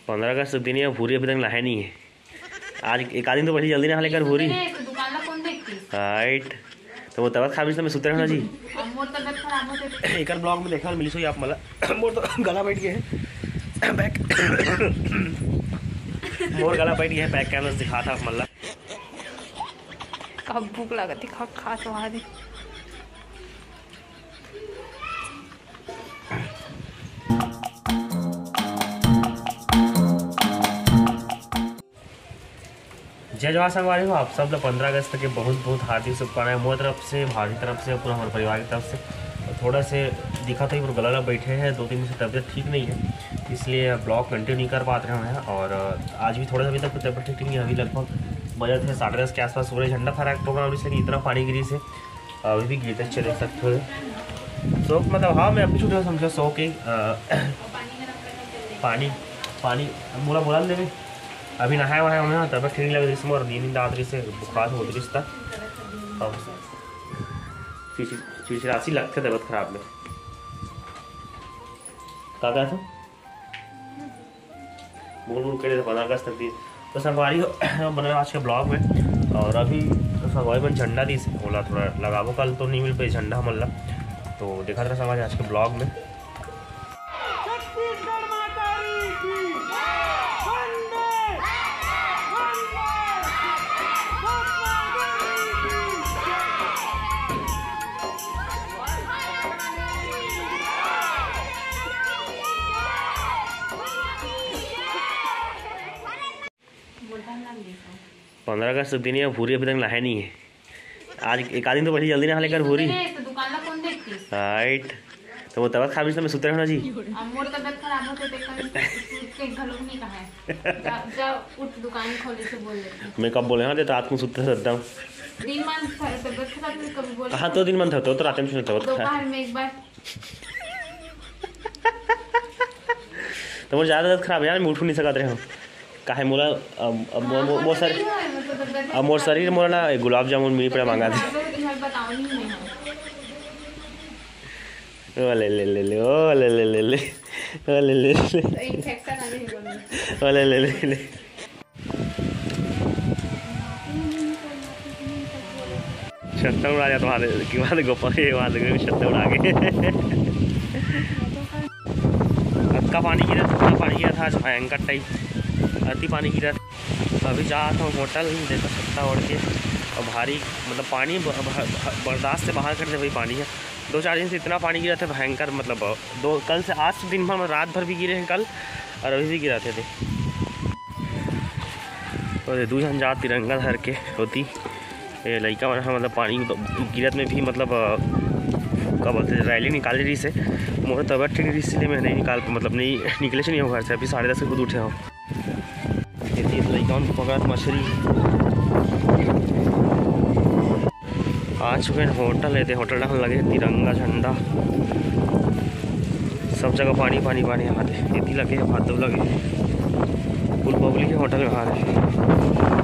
15 अगस्त दिन है, भूरी अभी तक नहाया नहीं है। आज एक आदमी तो बड़ी जल्दी नहा लेकर भूरी राइट। तो वो तबीयत खराब मैं सुते रहना जी। एक ब्लॉग में देखा मिली सोई आप मला मोर तो गला बैठ गया है बैक मोर गला बैठ गया है बैक कैमरा दिखा था मला कब भूख लगा थी खा तो आ दी। जय जवाहर संगवारी हो आप सब लोग 15 अगस्त के बहुत बहुत हार्दिक शुभकामनाएं मोर तरफ से, भाभी तरफ से, पूरा हमारे परिवार की तरफ से। थोड़ा से दिखा था कि गला बैठे हैं, 2-3 दिन से तबीयत ठीक नहीं है, इसलिए ब्लॉग कंटिन्यू नहीं कर पाते हैं। और आज भी थोड़ा सा अभी तक तबीयत ठीक नहीं है। अभी लगभग बजे थे 10:30 के आसपास सूरज झंडा फहरा प्रोग्राम से इतना पानी गिरी से अभी भी गिरते चले सकते हो। शौक मतलब हाँ मैं अपनी छुट्टी समझा शौक ही पानी बोला ले अभी नहाया वहाया हमें तब ठीक नहीं लग रही और नींद आ रही से बुखार हो रही था चिड़चिड़ासी लगते तबियत खराब में क्या था बोल के 15 अगस्त तक दी तो संगवारी बना आज के ब्लॉग में। और अभी तो संगवारी में झंडा दी से बोला थोड़ा लगाबो कल तो नहीं मिल पाई झंडा मल्ला तो देखा था संगवारी आज के ब्लॉग में। पंद्रह अगस्त दिन है, भूरी अभी तक नहाया नहीं है। आज एक आदमी तो बड़ी जल्दी नहा लेकर भूरी राइट। तो वो तबीयत खराब मैं सुते रहना जी। मैं कब बोले हाँ रात को सुते सकता हूँ कहाँ तो दिन मन था तो रात में सुनता तो मुझे ज़्यादा खराब है यार, मैं उठ नहीं सकते रहे हूँ काहे मोला मोर शरीर मोला ना गुलाब जामुन मिली पड़ा मांगा थे ओ ले ले ले ले ओ ले ले ले ले ओ ले ले ले ओ ले ले ले ले छत्ता उड़ा गया तुम्हारे की बात गोपा के बात छत्ता उड़ा के का पानी गिरा था आज भयंकर टाइप अति पानी गिरा। अभी जा रहा हूँ होटल देखो छत्ता ओढ़ के और भारी मतलब पानी बर्दाश्त से बाहर कर दे वही पानी है। 2-4 दिन से इतना पानी गिरा था भयंकर मतलब कल से आज से दिन भर रात भर भी गिरे हैं कल और अभी भी गिराते थे। और 2 जन जात तिरंगा धर के होती लड़का बना मतलब पानी गिरत में भी मतलब क्या बोलते रैली निकाल रही से मोर तबियत ठीक रही इसलिए मैं नहीं निकाल मतलब नहीं निकले से नहीं हो घर से। अभी 10:30 के खुद उठे हो लड़का पकड़ मछली आ चुके हैं होटल है होटल लगे तिरंगा झंडा सब जगह पानी पानी पानी यहाँ थे इतनी लगे भादव लगे फुल पब्लिक है होटल में आ रहे।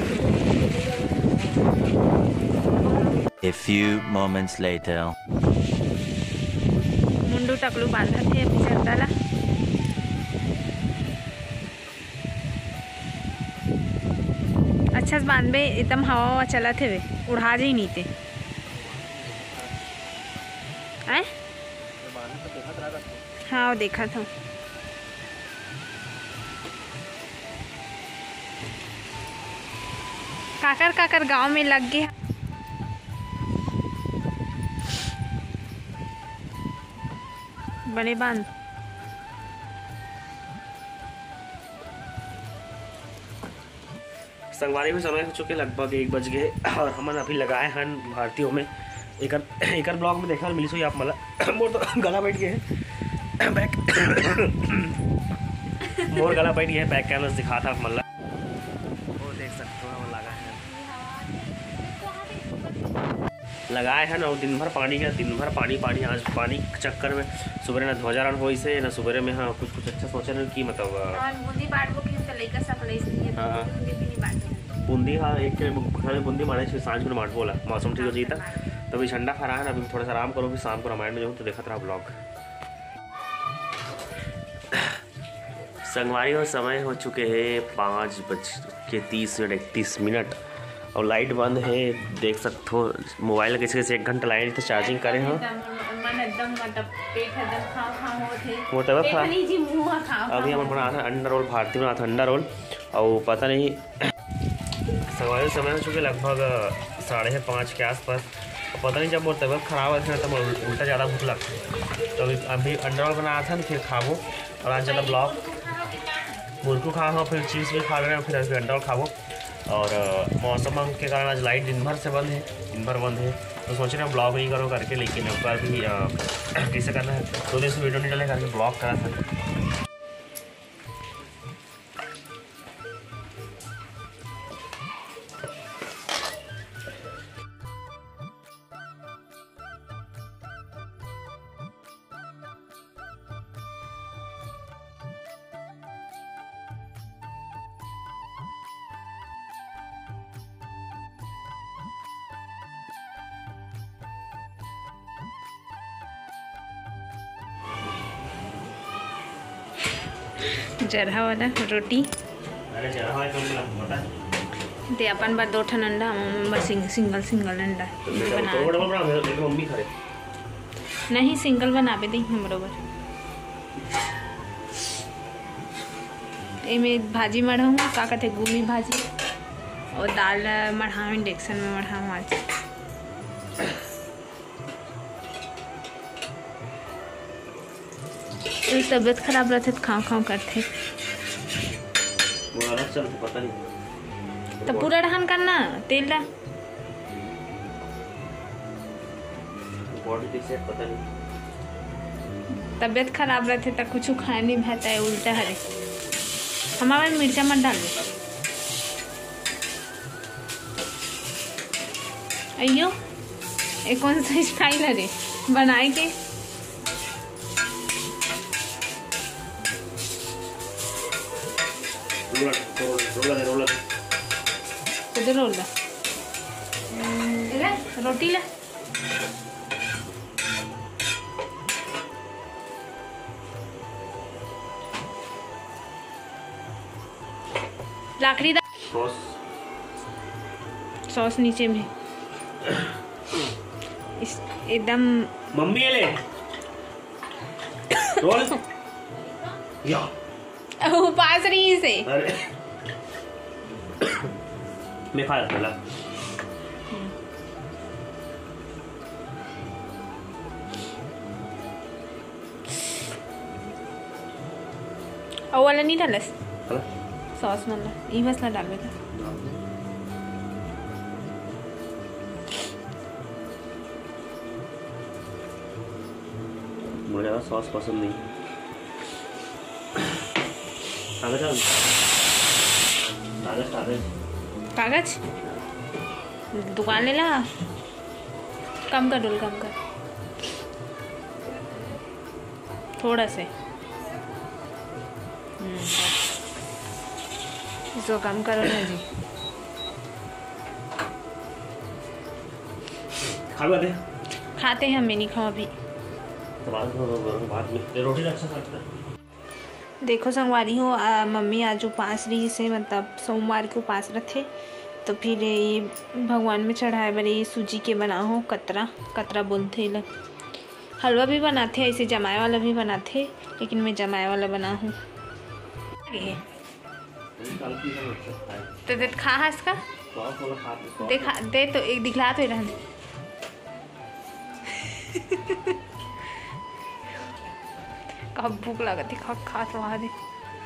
A few moments later. मुंडू टकलू बांधा थे अभी चलता अच्छा से बांधबे एकदम हवा चला थे वे उड़ा जी नहीं थे हाँ वो देखा था काकर गांव में लग गया बड़े बांध संगवारी में समय हो चुके लगभग 1 बज गए और हमन अभी लगाए हैं भारतीयों में एक ब्लॉग में देखा मिली सोई आप मला मोर तो गला बैठ गया है बैक मोर गला बैठ गया है बैक कैमरा दिखा था मला वो देख सकते हो लगाए हैं ना और दिन भर पानी है दिन भर पानी आज पानी चक्कर में सुबह ना ध्वजारोहण हो से ना सुबह में हाँ कुछ अच्छा सोचा नहीं कि मतलब बूंदी हाँ एक बूंदी मारे सांझ को मार बोला मौसम ठीक हो जाता तो अभी ठंडा खा रहा है ना। अभी थोड़ा सा आराम करो फिर शाम को रामायण में जाऊँ तो देखा था ब्लॉग संगवारी और समय हो चुके हैं 5:30 और लाइट बंद है। देख सकते हो मोबाइल कैसे कैसे 1 घंटा लाइन तो चार्जिंग करे हो। वो तब अभी हम बना था अंडा रोल, भारती बना था अंडा रोल और पता नहीं संगवारी समय हो चुके लगभग 4:30 के आसपास। पता नहीं जब मोर तबियत खराब होती है तब उल्टा ज़्यादा भूख लगती है। तो अभी अंडा रोल बनाया था फिर खाबो और आज ज़्यादा ब्लॉग मुर्गू खा हो, फिर चीज़ भी खा लेना, फिर अंडा रोल खाबो। और मौसम के कारण आज लाइट दिन भर बंद है तो सोच रहे हैं ब्लॉग नहीं करो करके, लेकिन एक बार भी कैसे करना है 2 दिन से वीडियो नहीं डाले करके ब्लॉग करा था। जरहा वाला रोटी अरे जरा हमारे कम बता दे अपन बार 2 ठन अंडा हम सिंगल अंडा बना मम्मी खड़े नहीं सिंगल बनावे दी हम बरोबर। एमे भाजी मढ़ाऊँ का कहते गुमी भाजी और दाल मढ़ाऊँ इंडक्शन में मढ़ाऊँ आज। तबीयत खराब रहते तो खाओ करते पता नहीं तो पूरा ढहान करना तेल ला पता नहीं। तबीयत खराब रहते तो कुछ खाए नहीं भाता है उल्टा हरे। हमारे मिर्चा मत डालो अयो ये कौन सा स्टाइल है रे बनाए के। रोल रोटी ला लाकड़ी दा सॉस नीचे में एकदम मम्मी ले रोल या पास रही से अरे मैं खा रहा वाला नहीं डालस सॉस मतलब ये मसला डाल था। मुझे सॉस पसंद नहीं। कागज दुकान ले ला कम कर डोल कम कर थोड़ा से इसको कम करो ना जी। खाते हैं हमें नहीं खाओ अभी रोटी अच्छा सकता है। देखो संगवारी हो मम्मी आज उपास रही से मतलब सोमवार के उपास रखे तो फिर ये भगवान में चढ़ाए बड़े सूजी के बना हो कतरा बोलते ल हलवा भी बनाते हैं ऐसे जमाए वाला भी बनाते लेकिन मैं जमाए वाला बना हूँ। तो खा है इसका देखा दे तो एक दिखला तो रहने कब भूख लगा थी खा तो आ दे।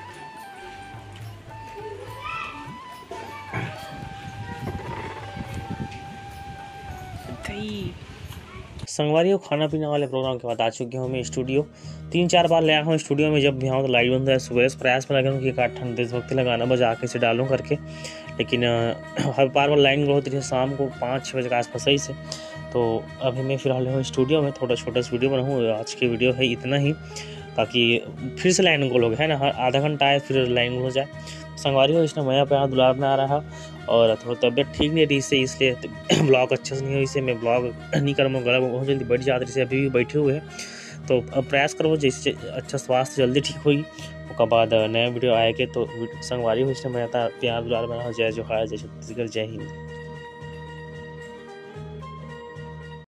संगवारी खाना पीने वाले प्रोग्राम के बाद आ चुके हूँ मैं स्टूडियो। 3-4 बार ले आया हूँ स्टूडियो में। जब भी आऊँ तो लाइट बंद है। सुबह से प्रयास में लगा हूँ कि 8 ठंड देशभक्ति लगाना बजा के से डालूँ करके, लेकिन हर बार लाइन होती थी शाम को 5-6 बजे के आसपास सही से। तो अभी मैं फिलहाल हूँ स्टूडियो में, थोड़ा छोटा सा वीडियो बनाऊँ। आज की वीडियो है इतना ही, ताकि फिर से लाइन गोल हो गया है ना, हर आधा घंटा आए फिर लाइन गोल हो जाए। संगवारी हो इसने मैं पे यहाँ दुलार में आ रहा और थोड़ा तबियत ठीक नहीं रही इसलिए ब्लॉग अच्छे से नहीं हो, इससे मैं ब्लॉग नहीं करूँगा, गला बहुत जल्दी बढ़ जाता है। जैसे अभी भी बैठे हुए हैं तो अब प्रयास करो जैसे अच्छा स्वास्थ्य जल्दी ठीक होगी वो आपका बाद नया वीडियो आएगा तो संगवारी हो, इसमें मैं प्यार दुलार बना। जय जोहार, जय छत्तीसगढ़, जय हिंद।